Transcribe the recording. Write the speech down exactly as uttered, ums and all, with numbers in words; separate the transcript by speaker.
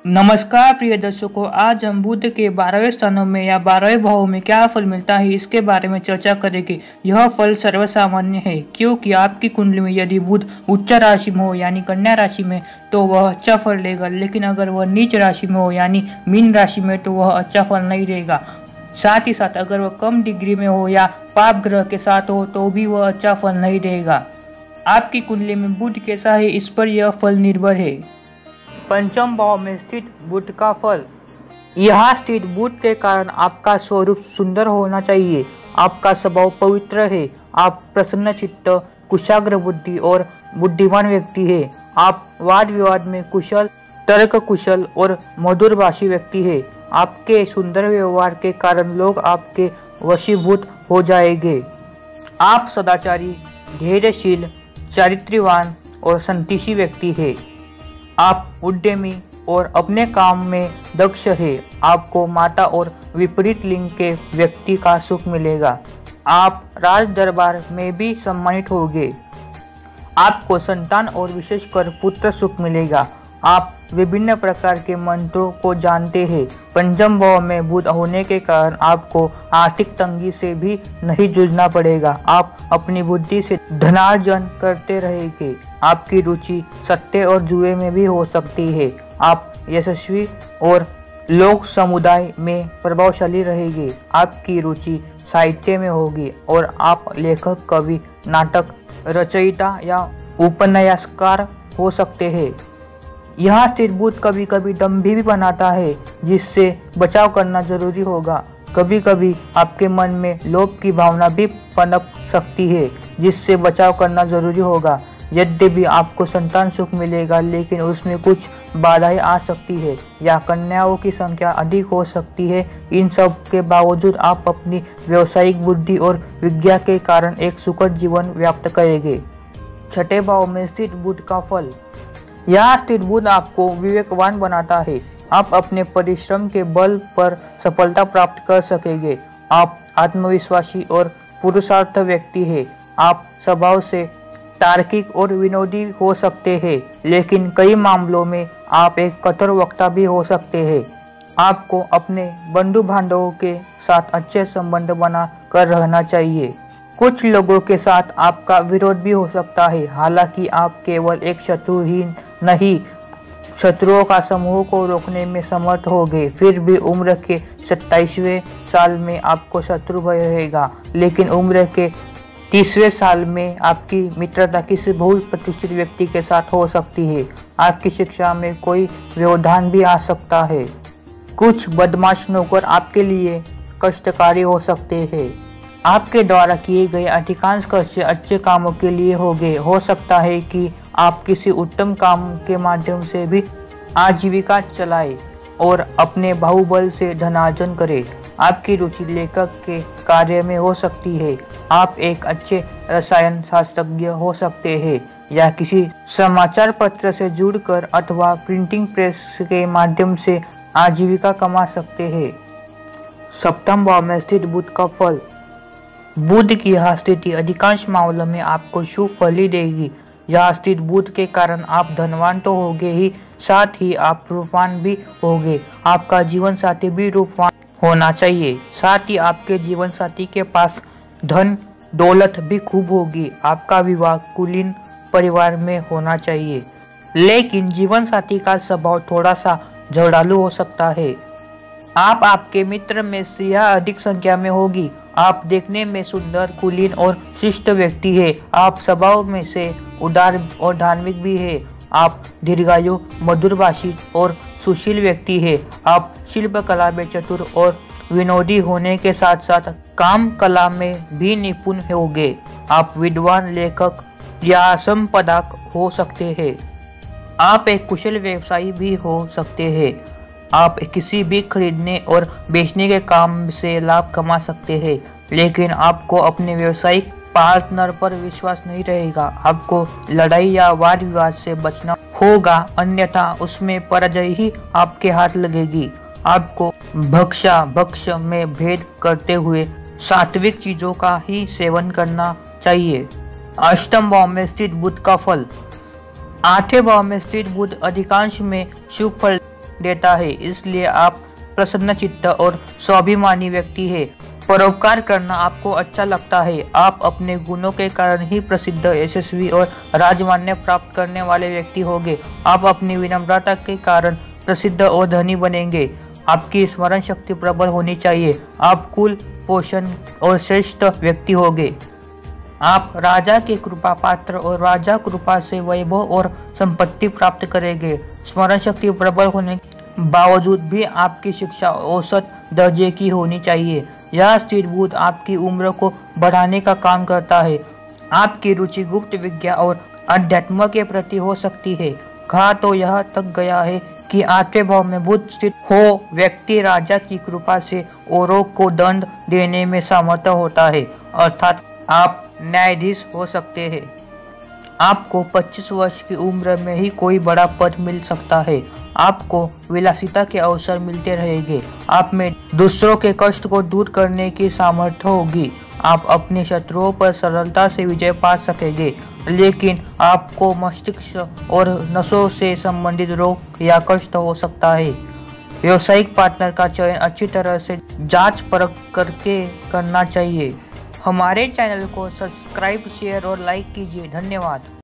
Speaker 1: नमस्कार प्रिय दर्शकों, आज हम बुध के बारहवें स्थानों में या बारहवें भाव में क्या फल मिलता है इसके बारे में चर्चा करेंगे। यह फल सर्वसामान्य है क्योंकि आपकी कुंडली में यदि बुध उच्च राशि में हो यानी कन्या राशि में तो वह अच्छा फल देगा, लेकिन अगर वह नीच राशि में हो यानी मीन राशि में तो वह अच्छा फल नहीं देगा। साथ ही साथ अगर वह कम डिग्री में हो या पाप ग्रह के साथ हो तो भी वह अच्छा फल नहीं देगा। आपकी कुंडली में बुध कैसा है इस पर यह फल निर्भर है। पंचम भाव में स्थित बुध का फल। यहाँ स्थित बुध के कारण आपका स्वरूप सुंदर होना चाहिए। आपका स्वभाव पवित्र है। आप प्रसन्न चित्त, कुशाग्र बुद्धि और बुद्धिमान व्यक्ति है। आप वाद विवाद में कुशल, तर्क कुशल और मधुर भाषी व्यक्ति है। आपके सुंदर व्यवहार के कारण लोग आपके वशीभूत हो जाएंगे। आप सदाचारी, धैर्यशील, चारित्र्यवान और संतोषी व्यक्ति है। आप उद्यमी और अपने काम में दक्ष है। आपको माता और विपरीत लिंग के व्यक्ति का सुख मिलेगा। आप राज दरबार में भी सम्मानित होंगे। आपको संतान और विशेषकर पुत्र सुख मिलेगा। आप विभिन्न प्रकार के मंत्रों को जानते हैं। पंचम भाव में बुध होने के कारण आपको आर्थिक तंगी से भी नहीं जूझना पड़ेगा। आप अपनी बुद्धि से धनार्जन करते रहेंगे। आपकी रुचि सत्य और जुए में भी हो सकती है। आप यशस्वी और लोक समुदाय में प्रभावशाली रहेंगे। आपकी रुचि साहित्य में होगी और आप लेखक, कवि, नाटक रचयिता या उपन्यासकार हो सकते हैं। यहाँ स्थित बुध कभी कभी दंभी भी बनाता है, जिससे बचाव करना जरूरी होगा। कभी कभी आपके मन में लोभ की भावना भी पनप सकती है, जिससे बचाव करना जरूरी होगा। यद्यपि आपको संतान सुख मिलेगा, लेकिन उसमें कुछ बाधाएं आ सकती है या कन्याओं की संख्या अधिक हो सकती है। इन सब के बावजूद आप अपनी व्यावसायिक बुद्धि और विज्ञा के कारण एक सुखद जीवन व्याप्त करेंगे। छठे भाव में स्थित बुध का फल। यहाँ स्थित बुध आपको विवेकवान बनाता है। आप अपने परिश्रम के बल पर सफलता प्राप्त कर सकेंगे। आप आत्मविश्वासी और पुरुषार्थ व्यक्ति हैं। आप स्वभाव से तार्किक और विनोदी हो सकते हैं, लेकिन कई मामलों में आप एक कठोर वक्ता भी हो सकते हैं। आपको अपने बंधु बांधवों के साथ अच्छे संबंध बना कर रहना चाहिए। कुछ लोगों के साथ आपका विरोध भी हो सकता है। हालांकि आप केवल एक शत्रु ही नहीं, शत्रुओं का समूह को रोकने में समर्थ होंगे। फिर भी उम्र के सत्ताईसवें साल में आपको शत्रु भय रहेगा, लेकिन उम्र के तीसवें साल में आपकी मित्रता किसी बहुत प्रतिष्ठित व्यक्ति के साथ हो सकती है। आपकी शिक्षा में कोई व्यवधान भी आ सकता है। कुछ बदमाश नौकर आपके लिए कष्टकारी हो सकते हैं। आपके द्वारा किए गए अधिकांश खर्चे अच्छे कामों के लिए होंगे। हो सकता है कि आप किसी उत्तम काम के माध्यम से भी आजीविका चलाएं और अपने बाहुबल से धनार्जन करें। आपकी रुचि लेखक के कार्य में हो सकती है। आप एक अच्छे रसायन शास्त्रज्ञ हो सकते हैं या किसी समाचार पत्र से जुड़कर अथवा प्रिंटिंग प्रेस के माध्यम से आजीविका कमा सकते हैं। सप्तम भाव में स्थित बुध का फल। बुध की यह स्थिति अधिकांश मामलों में आपको शुभ फल ही देगी। यह स्थित बुध के कारण आप धनवान तो होंगे ही, साथ ही आप रूपवान भी होंगे। आपका जीवन साथी भी रूपवान होना चाहिए। साथ ही आपके जीवन साथी के पास धन दौलत भी खूब होगी। आपका विवाह कुलीन परिवार में होना चाहिए, लेकिन जीवन साथी का स्वभाव थोड़ा सा झगड़ालू हो सकता है। आप आपके मित्र में स्त्रियां अधिक संख्या में होगी। आप देखने में सुंदर, कुलीन और शिष्ट व्यक्ति है। आप स्वभाव में से उदार और धार्मिक भी है। आप दीर्घायु, मधुरभाषी और सुशील व्यक्ति है। आप शिल्प कला में चतुर और विनोदी होने के साथ साथ काम कला में भी निपुण होंगे। आप विद्वान, लेखक या संपादक हो सकते हैं। आप एक कुशल व्यवसायी भी हो सकते हैं। आप किसी भी खरीदने और बेचने के काम से लाभ कमा सकते हैं, लेकिन आपको अपने व्यावसायिक पार्टनर पर विश्वास नहीं रहेगा। आपको लड़ाई या वाद विवाद से बचना होगा, अन्यथा उसमें पराजय ही आपके हाथ लगेगी। आपको भक्षा भक्ष में भेद करते हुए सात्विक चीजों का ही सेवन करना चाहिए। अष्टम भाव में स्थित बुध का फल। आठवें भाव में स्थित बुध अधिकांश में शुभ फल देता है, इसलिए आप प्रसन्नचित्त और स्वाभिमानी व्यक्ति है। परोपकार करना आपको अच्छा लगता है। आप अपने गुणों के कारण ही प्रसिद्ध, यशस्वी और राजमान्य प्राप्त करने वाले व्यक्ति होंगे। आप अपनी विनम्रता के कारण प्रसिद्ध और धनी बनेंगे। आपकी स्मरण शक्ति प्रबल होनी चाहिए। आप कुल पोषण और श्रेष्ठ व्यक्ति होंगे। आप राजा के कृपा पात्र और राजा कृपा से वैभव और संपत्ति प्राप्त करेंगे। स्मरण शक्ति प्रबल होने के बावजूद भी आपकी शिक्षा औसत दर्जे की होनी चाहिए। यह स्थिर बुध आपकी उम्र को बढ़ाने का काम करता है। आपकी रुचि गुप्त विद्या और अध्यात्म के प्रति हो सकती है। कहा तो यह तक गया है कि आठवें भाव में बुध स्थित हो व्यक्ति राजा की कृपा से औरों को दंड देने में समर्थ होता है, अर्थात आप न्यायाधीश हो सकते हैं। आपको पच्चीस वर्ष की उम्र में ही कोई बड़ा पद मिल सकता है। आपको विलासिता के अवसर मिलते रहेंगे। आप में दूसरों के कष्ट को दूर करने की सामर्थ्य होगी। आप अपने शत्रुओं पर सरलता से विजय पा सकेंगे, लेकिन आपको मस्तिष्क और नसों से संबंधित रोग या कष्ट हो सकता है। व्यावसायिक पार्टनर का चयन अच्छी तरह से जांच परख करके करना चाहिए। हमारे चैनल को सब्सक्राइब, शेयर और लाइक कीजिए। धन्यवाद।